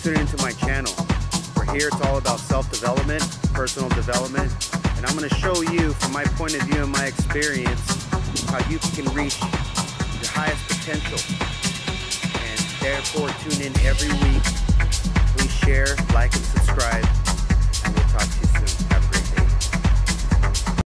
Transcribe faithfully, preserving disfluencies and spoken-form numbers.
tuning into my channel. For here, it's all about self-development, personal development, and I'm going to show you from my point of view and my experience how you can reach your highest potential. And therefore, tune in every week. Please share, like, and subscribe.